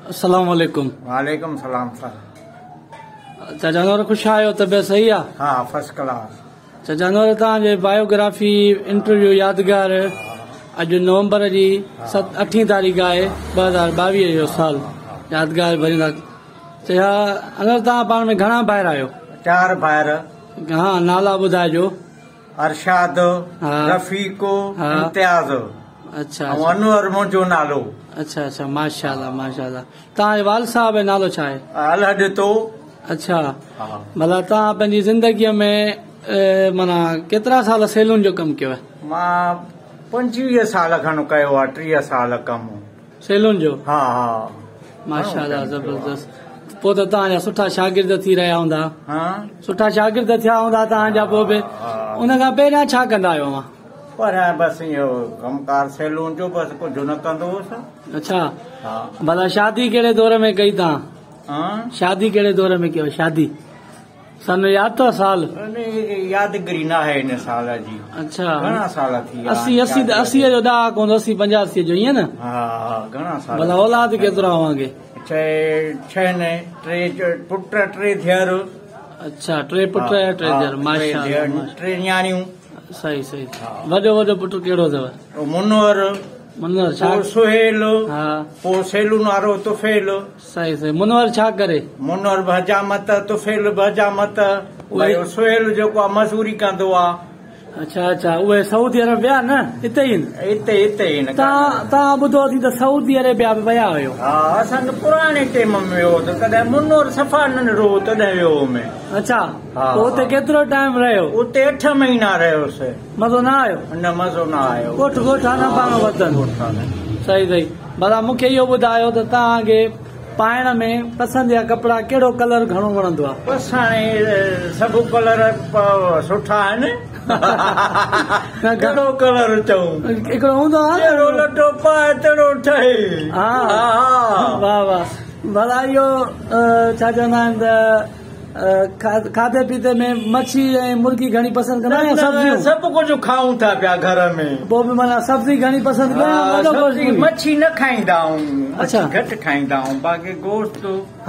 अस्सलाम वालेकुम। वालेकुम सलाम सर। चाचा नूर खुश आयो, तबियत सही आ? हाँ फर्स्ट क्लास। चाचा नूर तव्हांजे बायोग्राफी इंटरव्यू यादगार अॼु नवंबर जी 8 तारीख़ आहे 2022 जो साल यादगार भरींदा। चाचा अनवर तव्हां पाण में घणा भाइर आहियो? 4 भाइर। हाँ नाला ॿुधाइजो। अरशाद, रफ़ीको, इम्तियाज़। अच्छा अनवर मुंहिंजो नालो। अच्छा माशाल्लाह माशाल्लाह। तव्हांजे वाल साहब जो नालो छा आहे? अलहद तो। अच्छा भला तव्हां पंहिंजी ज़िंदगीअ में माना केतिरा साल सैलून जो कमु कयो आहे? मां 25 साल खनि कयो आहे, 30 साल कमु सैलून जो। हा माशाल्लाह ज़बरदस्त। पोइ त तव्हांजा सुठा शागिर्द थी रहिया हूंदा? सुठा शागिर्द थिया हूंदा तव्हांजा। पोइ बि उन खां पहिरियां छा कंदा आहियो? मां पर बसि इहो कमकार सैलून जो बसि कुझु न कंदो हुउसि। अच्छा भला शादी कहिड़े दौर में कई तव्हां? शादी कहिड़े दौर में कयो? शादी सन यादि अथव साल? यादगिरी न आहे हिन साल जी। अच्छा घणा साल थी? 80 जो ॾाक हूंदो, 80-85 जो ईअं न? हा घणा साल। भला औलाद केतिरा हुआंगे? 6 ने 3 पुट 3 धीअर। अच्छा 3 पुट 3 धीअर। माशाल्लाह। 3 न्याणियूं। सही। वॾो पुट कहिड़ो अथव? मुनवर। छा? सुहेल। पोइ सैलून वारो तुफेल। सही। मुनवर छा करे? मुनवर बजामत, तुफेल बजामत। सुहेल जेको आहे मज़दूरी कंदो आहे। अच्छा उहे सऊदी अरब विया न? हिते ई तव्हां ॿुधो अथई त सऊदी अरेबिया में विया हुयो? हा असां पुराणे टाइम में वियो त कॾहिं मुनवर सफ़ा नंढड़ो तॾहिं वियो में। अच्छा उते केतिरो टाइम रहियो? उते 8 महीना रहियोसीं। मज़ो न आयो? न मज़ो न आयो। ॻोठा न पाणो वतन। सही। भला मूंखे इहो ॿुधायो त तव्हांखे पाइण में पसंदि जा कपिड़ा कहिड़ो कलर घणो वणंदो आहे? बसि हाणे सभु कलर सुठा आहिनि। कहिड़ो कलर चऊं? हिकिड़ो हूंदो आहे जहिड़ो लटो पाए तहिड़ो ठहे। वाह। भला इहो छा चवंदा आहिनि त खाधे पीते में मच्छी ऐं मुर्गी घणी पसंदि कंदा आहियो? सब्जियूं सभु कुझु खाऊं था पिया घर में। पोइ बि माना सब्जी घणी पसंदि कयो? मच्छी न खाईंदा आहियूं। अच्छा घटि खाईंदा आहियूं। बाक़ी गोश्त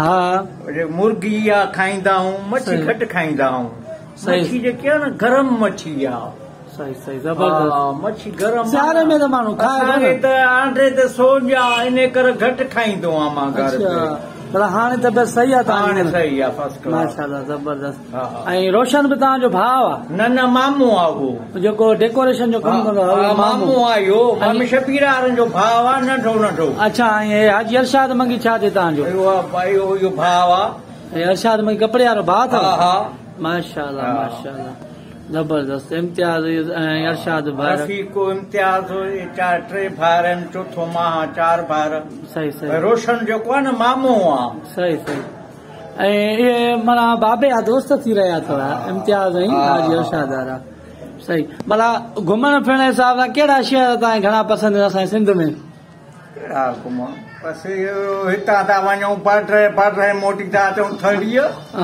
मुर्गी या खाईंदा आहियूं। मच्छी घटि खाईंदा आहियूं। मच्छी जेकी आहे न गरम मच्छी आहे। सही ज़बरदस्त। मच्छी गरम सियारे में त माण्हू खाए त आंडे ते सोजा इन करे घटि खाईंदो आहियां मां घर में। भला हाणे तबियत सही आहे तव्हांजी? सही आहे फर्स्ट क्लास। माशाल्लाह ज़बरदस्त। ऐं रोशन बि तव्हांजो भाउ आहे? न मामू आहे उहो जेको डेकोरेशन जो कमु कंदो आहे। मामू आहे इहो। मम्मी शबीर वारनि जो भाउ आहे, नंढो। अच्छा ऐं हाजी अरशाद मंगी छा थिए तव्हांजो? इहो भाउ आहे। अरशाद मंगी कपिड़े वारो भाउ अथव? हा माशाल्लाह ज़बरदस्त। इम्तियाज़ ऐं अरशाद भाई। रफ़ीको, इम्तियाज़ 3 भाइर आहिनि। चौथो मां 4 भाइर। सही। रोशन जेको आहे न मामू आहे। सही। ऐं इहे माना बाबे जा दोस्त थी रहिया अथव इम्तियाज़ ऐं हाजी अरशाद वारा। सही। भला घुमण फिरण जे हिसाब सां कहिड़ा शहर तव्हांखे घणा पसंदि आहिनि असांजे सिंध में? कहिड़ा घुमण बसि हितां था वञूं पाटे मोटी था अचूं थड़ीअ।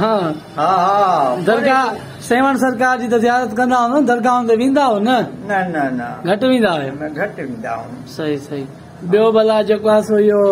हा दरगाह सेवण सरकार जी त ज़ियारत कंदा हो न? दरगाह ते वेंदा हो न? न घटि वेंदा आहियो? घटि वेंदा आहियूं। सही। ॿियो भला जेको आहे सो इहो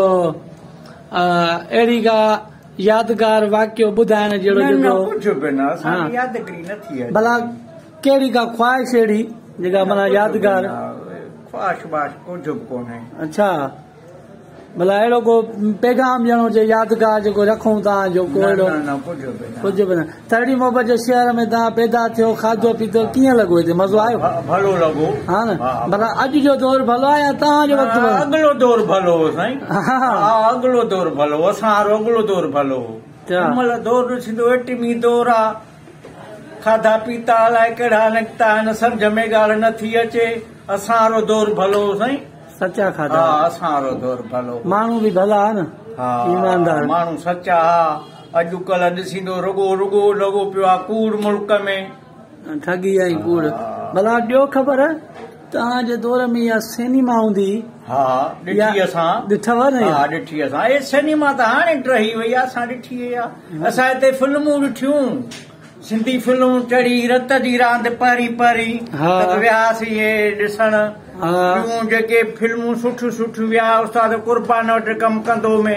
अहिड़ी का यादगार वाक़ियो ॿुधाइण जहिड़ो जेको? कुझु बि न, असांजी यादगिरी न थी। भला कहिड़ी का ख्वाहिश अहिड़ी जेका माना यादगार? ख्वाहिश कुझु बि कोन्हे। अच्छा भला अहिड़ो को पैगाम ॾियणो हुजे यादगार जेको रखूं तव्हांजो? कुझु बि न। तड़ी मोहबत जे शहर में तव्हां पैदा थियो, खाधो पीतो कीअं लॻो? हिते मज़ो आयो? भलो लॻो। हा न। भला अॼु जो दौर भलो आहे या तव्हांजो वक़्तु? अॻिलो दौर भलो हो साईं। अॻिलो दौर भलो, असां अॻिलो दौर भलो। हिनमहिल दौर ॾिसंदो एटमी दौर आहे। खाधा पीता अलाए कहिड़ा निकिता आहिनि, सम्झ में ॻाल्हि नथी अचे। असां दौर भलो साईं। सचा खाधा? असां दौर भलो। माण्हू बि भला आहे न? ईमानदार माण्हू सचा। अॼुकल्ह ॾिसींदो रुगो लॻो पियो आहे कूड़ मुल्क में, ठगी ऐं कूड़। भला ॿियो ख़बर तव्हांजे दौर में इहा सिनेमा हूंदी? हा ॾिठी असां। ॾिठव न? हा ॾिठी असां। इहे सिनेमा त हाणे रही वई आहे, असां ॾिठी आहे। असां हिते फिल्मूं ॾिठियूं, सिंधी फिल्मूं चढ़ी रत जी रांदि परी वियासीं इहे ॾिसण। जेके फिल्मूं सुठियूं विया उस्ताद कुर्बान वटि कमु कंदो में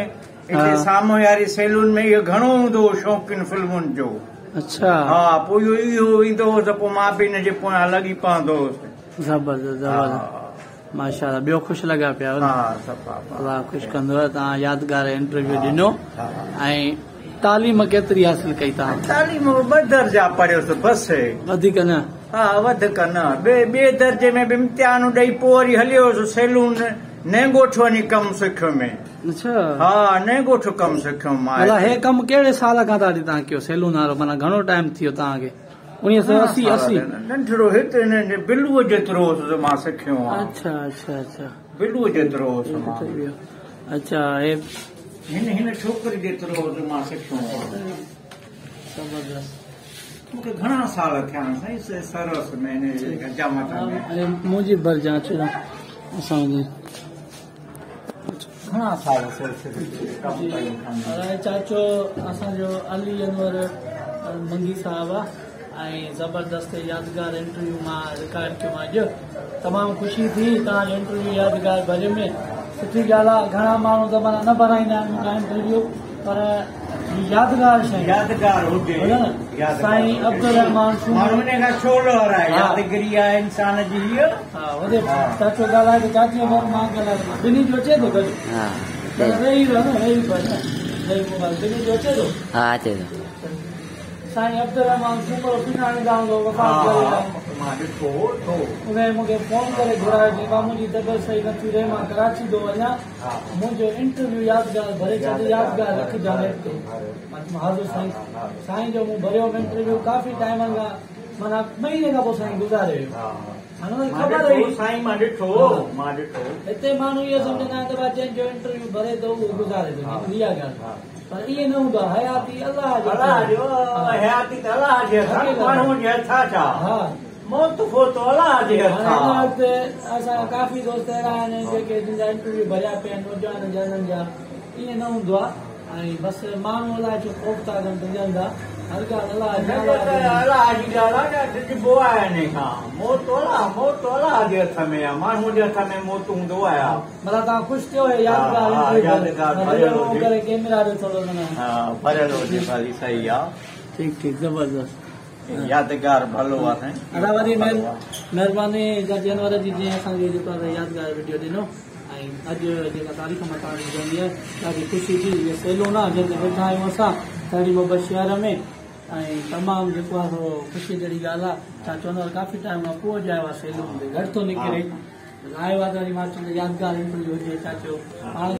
हिते साम्हूं वारी सैलून में इहो घणो हूंदो हो शौक़ीन फिल्मुनि जो। अच्छा हा पोइ इहो ईंदो हो त पोइ मां बि हिन जे पोयां लॻी पवंदो हुउसि। ज़बरदस्त ज़बरदस्त माशाल्लाह। ॿियो ख़ुशि लॻा पिया? अलाह ख़ुशि कंदो। तव्हां यादगार इंटरव्यू ॾिनो ऐं तालीम केतिरी हासिल कई तव्हां? तालीम 2 दर्जा पढ़ियोसि बसि, वधीक न। हा वधीक न। ॿिए दर्जे में बि इम्तिहान ॾेई पोइ वरी हलियोसि सैलून नेंगोठ वञी कमु सिखियो में। अच्छा हा नेंगोठ कमु सिखियो मां। हे कमु कहिड़े साल खां दादी तव्हां कयो सैलून वारो? माना घणो टाइम थी वियो तव्हांखे? 1980? नंढड़ो हिते बिलूअ जेतिरो होसि मां सिखियो। अच्छा अच्छा अच्छा बिलूअ जेतिरो होसि मां। अच्छा हे हिन छोकिरी जेतिरो होसि मां सिखियो। ज़बरदस्त। मूंखे घणा साल थिया साईं सर्विस में जमा अरे मुंहिंजी जांच असांजी घणा साल चाचो असांजो अली अनवर मंगी साहब आहे ऐं ज़बरदस्त यादगार इंटरव्यू मां रिकॉर्ड कयो अॼु। तमामु ख़ुशी थी तव्हांजो इंटरव्यू यादगार भरे में। सुठी ॻाल्हि आहे। घणा माण्हू त माना न भराईंदा आहिनि मुंहिंजा इंटरव्यू, पर यादगार शइ यादगार हुजे। साईं अब्दुल रहमान यादगिरी आहे इंसान जी। हा होॾे चाचो ॻाल्हाए त चाची मां ॻाल्हाए ॿिन्ही जो अचे थो गॾु? वेही रहो न, वेही मोबाइल ॿिन्ही जो अचे थो? हा अचे थो। साईं अब्दुल रहमान सूमर सुञाणींदा हूंदो वफ़ात करे मूंखे फोन करे घुरायो जी मुंहिंजी तबियत सही नथी रहे, मां कराची थो वञा, मुंहिंजो इंटरव्यू यादगार भरे छॾ, यादगार रखिजां नेट ते। हाज़िर साईं। साईं जो मूं भरियो इंटरव्यू काफ़ी टाइम खां, माना महीने खां पोइ साईं गुज़ारे वियो। ख़बर हुई हिते माण्हू इहो सम्झंदा आहिनि त जंहिंजो इंटरव्यू भरे थो उहो गुज़ारे थो, इहा ॻाल्हि। पर ईअं न हूंदो आहे। हयाती अलाह जो। असां काफ़ी दोस्त अहिड़ा आहिनि जेके जिन इंटरव्यू भरिया पिया आहिनि नौजवान जननि जा। ईअं न हूंदो आहे। ऐं बसि माण्हू अलाह जो ख़ौफ़ था कनि दुनियानि जा। हर ॻाल्हि अलाह जी माण्हू जे हथ में मौत हूंदो आहे। मतिलबु तव्हां ख़ुशि थियो यादगार कैमरा जो थोरो भरियल हुजे भली सही आहे। ठीकु ठीकु ज़बरदस्त यादगार भलो आहे। अदा वरी महिरबानी चाची अनवर जी जीअं असांखे जेको आहे यादगार वीडियो ॾिनो। ऐं अॼु जेका तारीख़ मां तव्हांखे ॿुधाईंदी आहे ॾाढी ख़ुशी थी। इहा सैलून आहे जिते वेठा आहियूं असां साड़ी मोहब्बत शहर में। ऐं तमामु जेको आहे थोरो ख़ुशी जहिड़ी ॻाल्हि आहे। चाचो अनवर काफ़ी टाइम खां पोइ आयो आहे सैलून ते, घटि थो निकिरे। आयो आहे त वरी मां चवंदो यादगार इंटरव्यू हुजे चाचो। हाणे